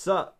What's up?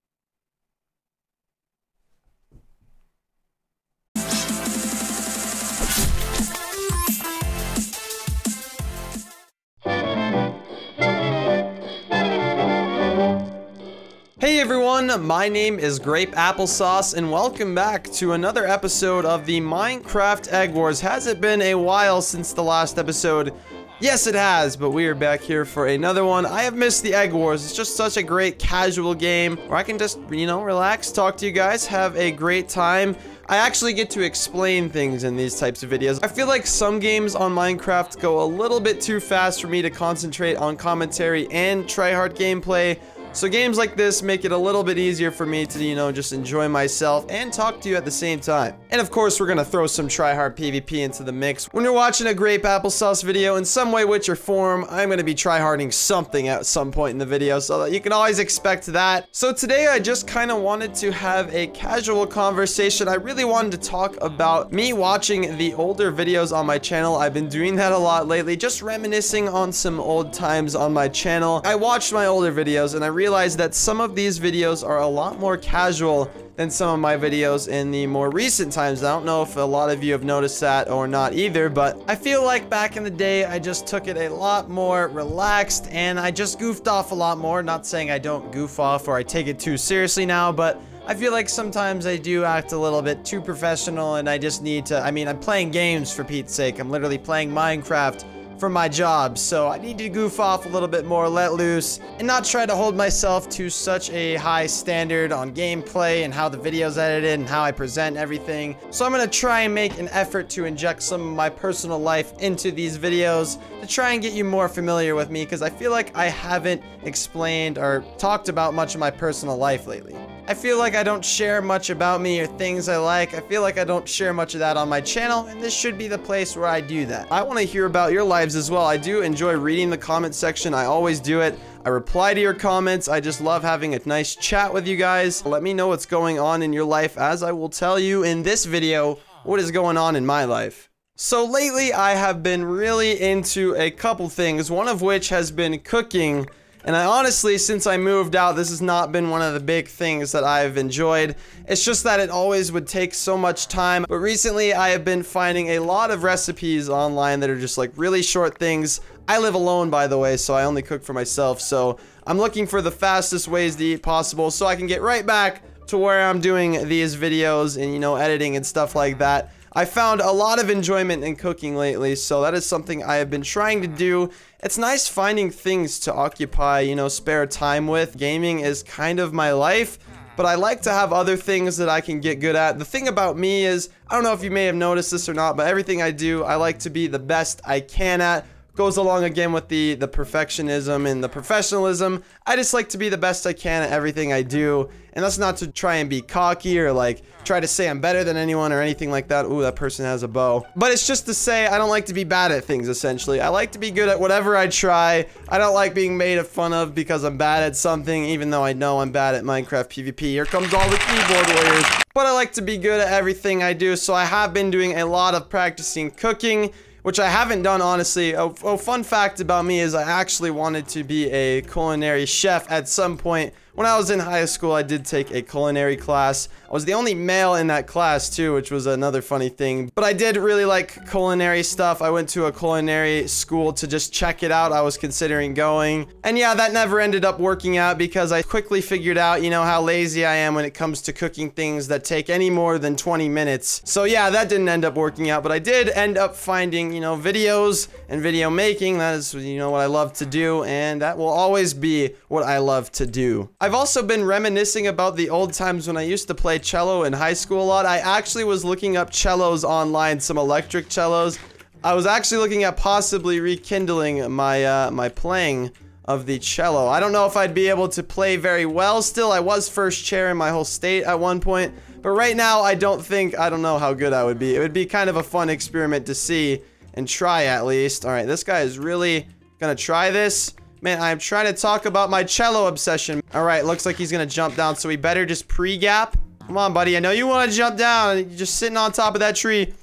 Hey everyone, my name is Grape Applesauce and welcome back to another episode of the Minecraft Egg Wars. Has it been a while since the last episode? Yes, it has, but we are back here for another one. I have missed the Egg Wars. It's just such a great casual game where I can just, relax, talk to you guys, have a great time. I actually get to explain things in these types of videos. I feel like some games on Minecraft go a little bit too fast for me to concentrate on commentary and try hard gameplay. So games like this make it a little bit easier for me to, just enjoy myself and talk to you at the same time. And of course, we're gonna throw some tryhard PvP into the mix. When you're watching a Grape Applesauce video, in some way, which or form, I'm gonna be tryharding something at some point in the video, so that you can always expect that. So today, I just kind of wanted to have a casual conversation. I really wanted to talk about me watching the older videos on my channel. I've been doing that a lot lately, just reminiscing on some old times on my channel. I watched my older videos and I realized that some of these videos are a lot more casual than some of my videos in the more recent times. I don't know if a lot of you have noticed that or not either, but I feel like back in the day, I just took it a lot more relaxed and I just goofed off a lot more. Not saying I don't goof off or I take it too seriously now, but I feel like sometimes I do act a little bit too professional and I just need to, I'm playing games for Pete's sake. I'm literally playing Minecraft for my job, so I need to goof off a little bit more, let loose, and not try to hold myself to such a high standard on gameplay and how the video's edited and how I present everything. So I'm gonna try and make an effort to inject some of my personal life into these videos to try and get you more familiar with me, because I feel like I haven't explained or talked about much of my personal life lately. I feel like I don't share much about me or things I like. I feel like I don't share much of that on my channel, and this should be the place where I do that. I want to hear about your lives as well. I do enjoy reading the comment section. I always do it. I reply to your comments. I just love having a nice chat with you guys. Let me know what's going on in your life, as I will tell you in this video what is going on in my life. So lately, I have been really into a couple things, one of which has been cooking. And I honestly, since I moved out, this has not been one of the big things that I've enjoyed. It's just that it always would take so much time. But recently, I have been finding a lot of recipes online that are just like really short things. I live alone, by the way, so I only cook for myself. So I'm looking for the fastest ways to eat possible so I can get right back to where I'm doing these videos and, editing and stuff like that. I found a lot of enjoyment in cooking lately, so that is something I have been trying to do. It's nice finding things to occupy, spare time with. Gaming is kind of my life, but I like to have other things that I can get good at. The thing about me is, I don't know if you may have noticed this or not, but everything I do, I like to be the best I can at. Goes along again with the perfectionism and the professionalism. I just like to be the best I can at everything I do, and that's not to try and be cocky or like try to say I'm better than anyone or anything like that. Ooh, that person has a bow. But it's just to say I don't like to be bad at things, essentially. I like to be good at whatever I try. I don't like being made fun of because I'm bad at something, even though I know I'm bad at Minecraft PvP. Here comes all the keyboard warriors. But I like to be good at everything I do, so I have been doing a lot of practicing cooking, which I haven't done, honestly. Oh, fun fact about me is I actually wanted to be a culinary chef at some point. When I was in high school, I did take a culinary class. I was the only male in that class, too, which was another funny thing. But I did really like culinary stuff. I went to a culinary school to just check it out. I was considering going. And yeah, that never ended up working out because I quickly figured out, how lazy I am when it comes to cooking things that take any more than 20 minutes. So yeah, that didn't end up working out. But I did end up finding, videos and video making. That is, what I love to do. And that will always be what I love to do. I've also been reminiscing about the old times when I used to play cello in high school a lot. I actually was looking up cellos online, some electric cellos. I was actually looking at possibly rekindling my my playing of the cello. I don't know if I'd be able to play very well still. I was first chair in my whole state at one point, but right now I don't know how good I would be. It would be kind of a fun experiment to see and try at least. All right, this guy is really gonna try this. Man, I'm trying to talk about my cello obsession. All right, looks like he's gonna jump down, so we better just pre-gap. Come on, buddy. I know you want to jump down. You're just sitting on top of that tree.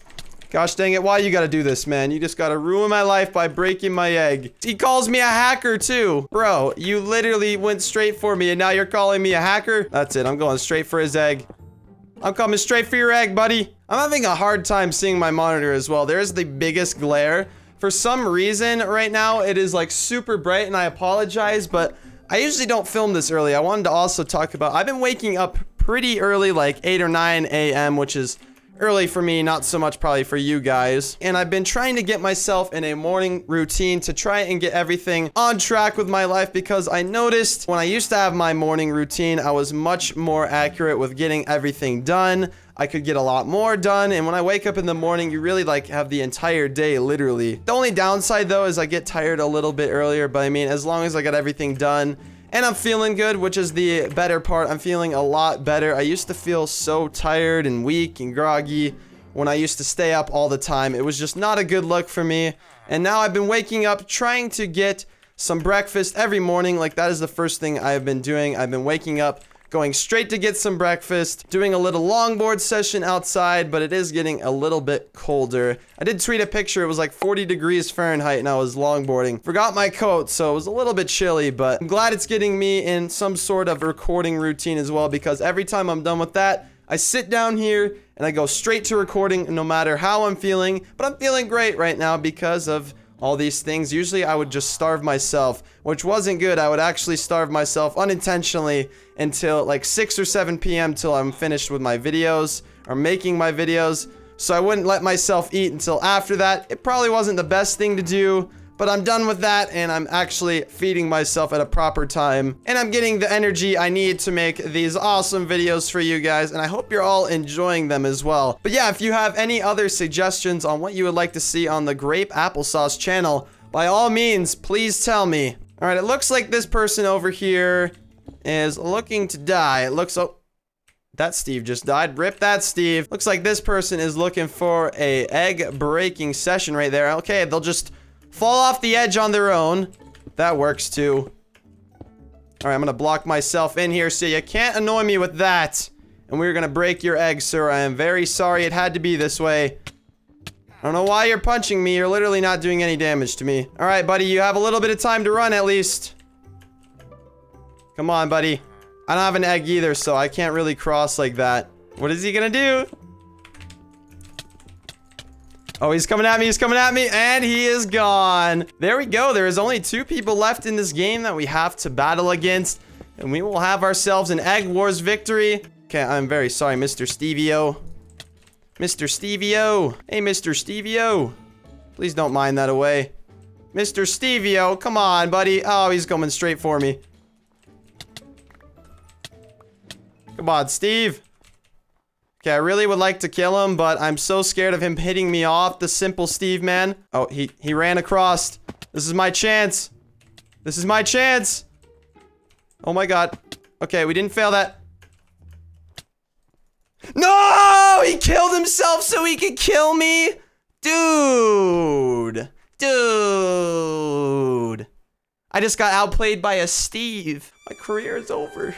Gosh dang it, why you gotta do this, man? You just gotta ruin my life by breaking my egg. He calls me a hacker, too. Bro, you literally went straight for me, and now you're calling me a hacker? That's it, I'm going straight for his egg. I'm coming straight for your egg, buddy. I'm having a hard time seeing my monitor as well. There's the biggest glare. For some reason, right now, it is, like, super bright, and I apologize, but I usually don't film this early. I wanted to also talk about... I've been waking up pretty early, like 8 or 9 a.m., which is early for me, not so much probably for you guys. And I've been trying to get myself in a morning routine to try and get everything on track with my life, because I noticed when I used to have my morning routine, I was much more accurate with getting everything done. I could get a lot more done, and when I wake up in the morning, you really like have the entire day, literally. The only downside though is I get tired a little bit earlier, but I mean, as long as I got everything done, and I'm feeling good, which is the better part. I'm feeling a lot better. I used to feel so tired and weak and groggy when I used to stay up all the time. It was just not a good look for me. And now I've been waking up trying to get some breakfast every morning. Like, that is the first thing I've been doing. I've been waking up, going straight to get some breakfast, doing a little longboard session outside, but it is getting a little bit colder. I did tweet a picture. It was like 40 degrees Fahrenheit and I was longboarding. Forgot my coat, so it was a little bit chilly, but I'm glad it's getting me in some sort of recording routine as well, because every time I'm done with that, I sit down here and I go straight to recording no matter how I'm feeling. But I'm feeling great right now because of all these things. Usually I would just starve myself, which wasn't good. I would actually starve myself unintentionally until like 6 or 7 p.m. till I'm finished with my videos or making my videos. So I wouldn't let myself eat until after that. It probably wasn't the best thing to do, but I'm done with that and I'm actually feeding myself at a proper time. And I'm getting the energy I need to make these awesome videos for you guys, and I hope you're all enjoying them as well. But yeah, if you have any other suggestions on what you would like to see on the Grape Applesauce channel, by all means, please tell me. All right, it looks like this person over here is looking to die. It looks... Oh, that Steve just died. Rip that Steve. Looks like this person is looking for a egg-breaking session right there. Okay, they'll just fall off the edge on their own. That works too. Alright, I'm gonna block myself in here so you can't annoy me with that. And we're gonna break your egg, sir. I am very sorry it had to be this way. I don't know why you're punching me. You're literally not doing any damage to me. Alright, buddy, you have a little bit of time to run at least. Come on, buddy. I don't have an egg either, so I can't really cross like that. What is he gonna do? Oh, he's coming at me, and he is gone. There we go. There is only 2 people left in this game that we have to battle against, and we will have ourselves an Egg Wars victory. Okay, I'm very sorry, Mr. Stevio. Mr. Stevio. Hey, Mr. Stevio. Please don't mind that away. Mr. Stevio, come on, buddy. Oh, he's coming straight for me. Come on, Steve. Okay, I really would like to kill him, but I'm so scared of him hitting me off, the simple Steve man. Oh, he ran across. This is my chance. This is my chance. Oh my god. Okay, we didn't fail that. No! He killed himself so he could kill me? Dude. Dude. I just got outplayed by a Steve. My career is over.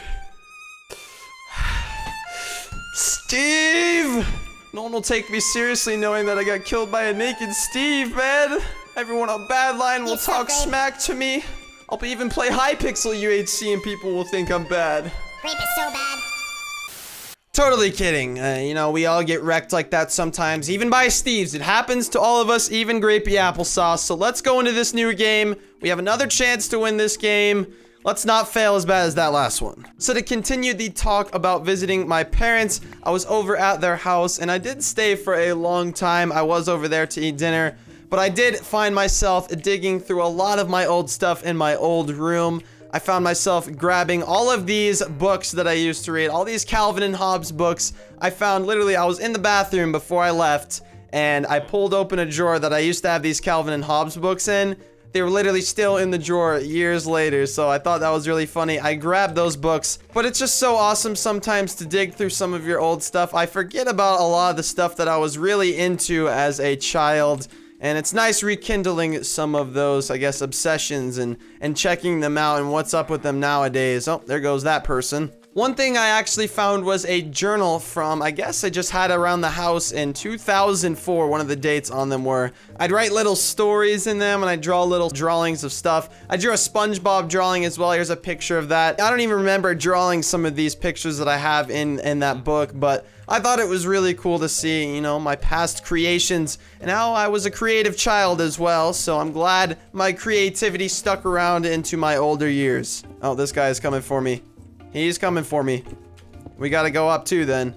Steve! No one will take me seriously knowing that I got killed by a naked Steve, man. Everyone on Badline will talk smack to me. I'll even play Hypixel UHC and people will think I'm bad. Grape is so bad. Totally kidding. You know, we all get wrecked like that sometimes, even by Steves. It happens to all of us, even Grapey Applesauce. So let's go into this new game. We have another chance to win this game. Let's not fail as bad as that last one. So to continue the talk about visiting my parents, I was over at their house and I did stay for a long time. I was over there to eat dinner, but I did find myself digging through a lot of my old stuff in my old room. I found myself grabbing all of these books that I used to read, all these Calvin and Hobbes books. I found literally, I was in the bathroom before I left and I pulled open a drawer that I used to have these Calvin and Hobbes books in. They were literally still in the drawer years later, so I thought that was really funny. I grabbed those books, but it's just so awesome sometimes to dig through some of your old stuff. I forget about a lot of the stuff that I was really into as a child, and it's nice rekindling some of those, I guess, obsessions and checking them out and what's up with them nowadays. Oh, there goes that person. One thing I actually found was a journal from, I guess I just had around the house in 2004. One of the dates on them were, I'd write little stories in them and I'd draw little drawings of stuff. I drew a SpongeBob drawing as well. Here's a picture of that. I don't even remember drawing some of these pictures that I have in that book, but I thought it was really cool to see, you know, my past creations and how I was a creative child as well. So I'm glad my creativity stuck around into my older years. Oh, this guy is coming for me. He's coming for me. We gotta go up too then.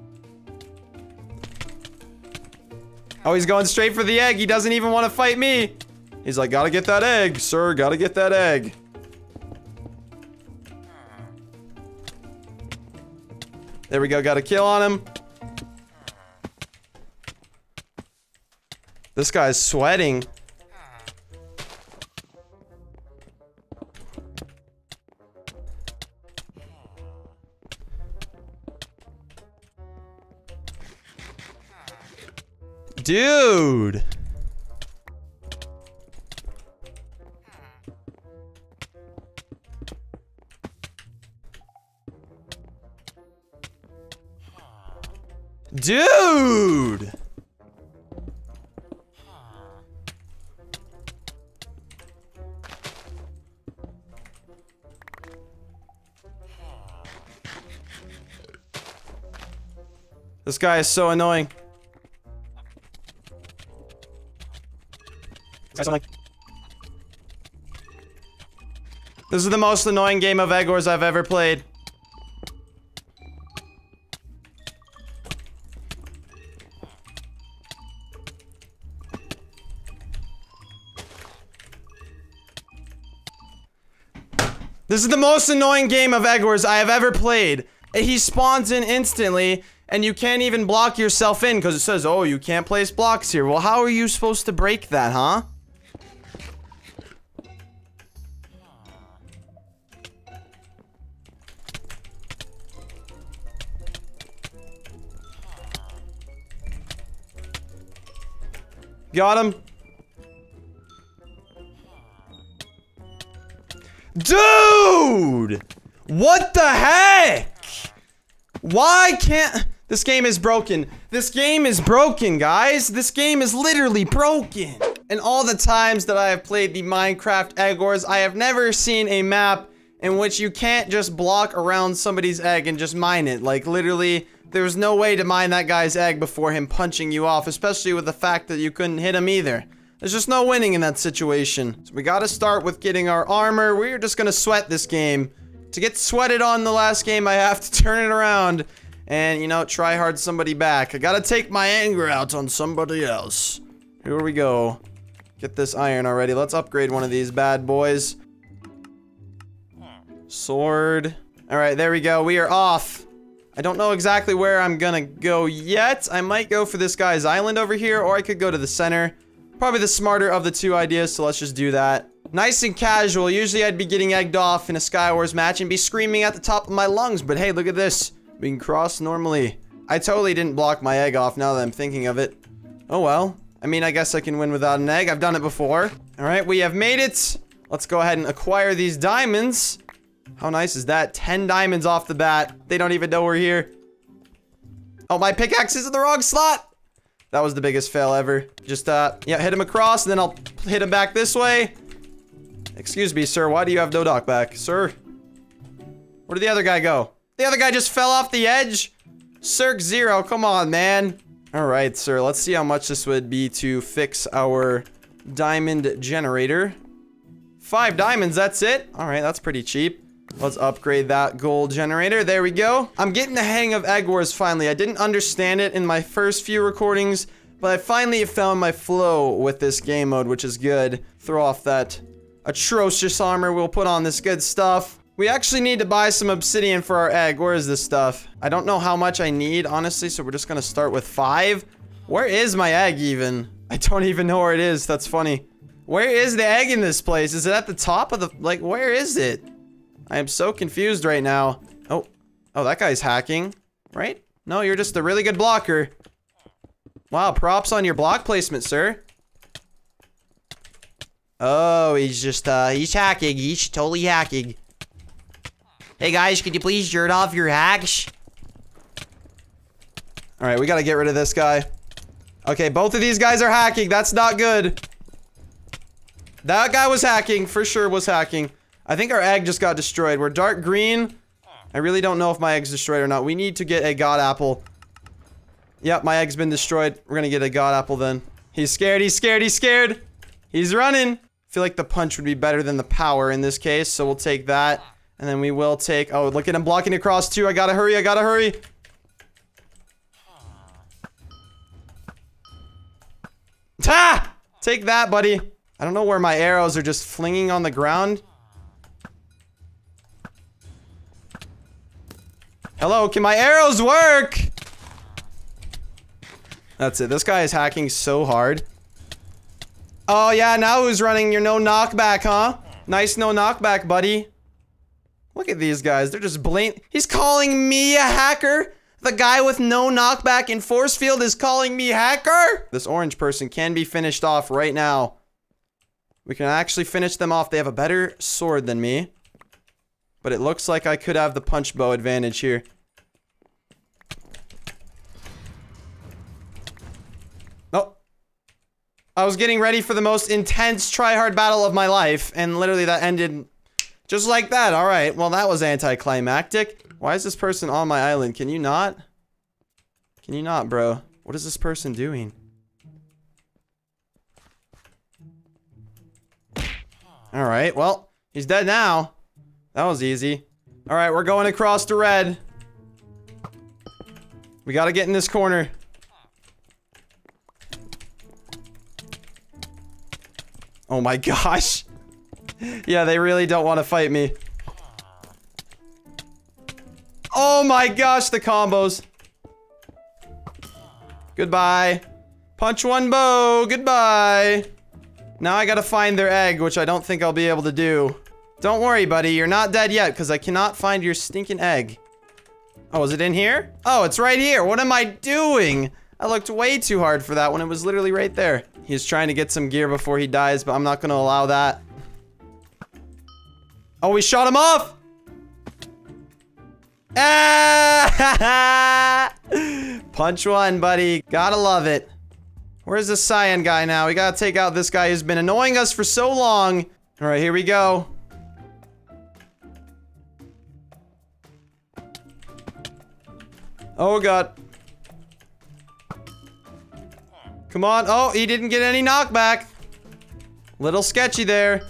Oh, he's going straight for the egg. He doesn't even want to fight me. He's like, gotta get that egg, sir. Gotta get that egg. There we go. Got a kill on him. This guy's sweating. Dude. Dude. This guy is so annoying. This is the most annoying game of Egg Wars I've ever played. This is the most annoying game of Egg Wars I have ever played. He spawns in instantly, and you can't even block yourself in because it says, oh, you can't place blocks here. Well, how are you supposed to break that, huh? Got him. Dude! What the heck? Why can't... This game is broken. This game is broken, guys. This game is literally broken. In all the times that I have played the Minecraft Egg Wars, I have never seen a map in which you can't just block around somebody's egg and just mine it. Like, literally, there's no way to mine that guy's egg before him punching you off, especially with the fact that you couldn't hit him either. There's just no winning in that situation. So we gotta start with getting our armor. We're just gonna sweat this game. To get sweated on the last game, I have to turn it around and, you know, try hard somebody back. I gotta take my anger out on somebody else. Here we go. Get this iron already. Let's upgrade one of these bad boys. Sword. Alright, there we go. We are off. I don't know exactly where I'm gonna go yet. I might go for this guy's island over here, or I could go to the center. Probably the smarter of the two ideas, so let's just do that. Nice and casual. Usually I'd be getting egged off in a Skywars match and be screaming at the top of my lungs, but hey, look at this. We can cross normally. I totally didn't block my egg off now that I'm thinking of it. Oh well. I mean, I guess I can win without an egg. I've done it before. Alright, we have made it. Let's go ahead and acquire these diamonds. How nice is that? 10 diamonds off the bat. They don't even know we're here. Oh, my pickaxe is in the wrong slot. That was the biggest fail ever. Just, yeah, hit him across, and then I'll hit him back this way. Excuse me, sir. Why do you have no knockback? Sir? Where did the other guy go? The other guy just fell off the edge? Cirque Zero, come on, man. Alright, sir. Let's see how much this would be to fix our diamond generator. 5 diamonds, that's it? Alright, that's pretty cheap. Let's upgrade that gold generator. There we go. I'm getting the hang of Egg Wars finally. I didn't understand it in my first few recordings, but I finally have found my flow with this game mode, which is good. Throw off that atrocious armor. We'll put on this good stuff. We actually need to buy some obsidian for our egg. Where is this stuff? I don't know how much I need, honestly, so we're just gonna start with 5. Where is my egg even? I don't even know where it is. That's funny. Where is the egg in this place? Is it at the top of the... Like, where is it? I am so confused right now. Oh. Oh, that guy's hacking. Right? No, you're just a really good blocker. Wow, props on your block placement, sir. Oh, he's just, he's hacking. He's totally hacking. Hey guys, could you please jerk off your hacks? Alright, we gotta get rid of this guy. Okay, both of these guys are hacking. That's not good. That guy was hacking. For sure was hacking. I think our egg just got destroyed. We're dark green. I really don't know if my egg's destroyed or not. We need to get a god apple. Yep, my egg's been destroyed. We're gonna get a god apple then. He's scared, he's scared, he's scared! He's running! I feel like the punch would be better than the power in this case, so we'll take that. And then we will take... Oh, look at him blocking across too. I gotta hurry, I gotta hurry! Ta! Take that, buddy. I don't know where my arrows are just flinging on the ground. Hello, can my arrows work? That's it. This guy is hacking so hard. Oh, yeah, now who's running your no knockback, huh? Nice no knockback, buddy. Look at these guys. They're just blatant. He's calling me a hacker? The guy with no knockback and force field is calling me hacker? This orange person can be finished off right now. We can actually finish them off. They have a better sword than me. But it looks like I could have the punch bow advantage here. Oh. I was getting ready for the most intense try-hard battle of my life, and literally that ended just like that. Alright, well that was anticlimactic. Why is this person on my island? Can you not? Can you not, bro? What is this person doing? Alright, well, he's dead now. That was easy. Alright, we're going across to red. We gotta get in this corner. Oh my gosh. Yeah, they really don't want to fight me. Oh my gosh, the combos. Goodbye. Punch one bow. Goodbye. Now I gotta find their egg, which I don't think I'll be able to do. Don't worry, buddy. You're not dead yet, because I cannot find your stinking egg. Oh, is it in here? Oh, it's right here. What am I doing? I looked way too hard for that when it was literally right there. He's trying to get some gear before he dies, but I'm not gonna allow that. Oh, we shot him off! Ah! Punch one, buddy. Gotta love it. Where's the cyan guy now? We gotta take out this guy who's been annoying us for so long. Alright, here we go. Oh god. Come on. Oh, he didn't get any knockback. Little sketchy there.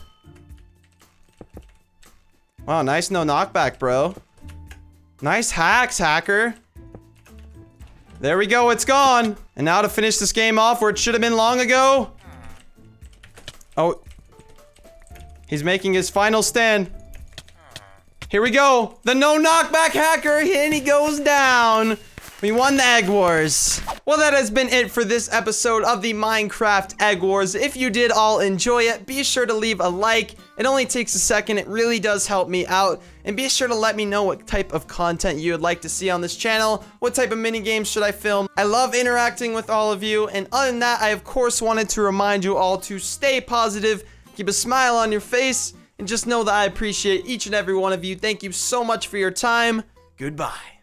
Wow, nice no knockback, bro. Nice hacks, hacker. There we go, it's gone. And now to finish this game off where it should have been long ago. Oh. He's making his final stand. Here we go. The no knockback hacker, and he goes down. We won the Egg Wars. Well, that has been it for this episode of the Minecraft Egg Wars. If you did all enjoy it, be sure to leave a like. It only takes a second. It really does help me out. And be sure to let me know what type of content you would like to see on this channel. What type of mini games should I film? I love interacting with all of you. And other than that, I of course wanted to remind you all to stay positive, keep a smile on your face, and just know that I appreciate each and every one of you. Thank you so much for your time. Goodbye.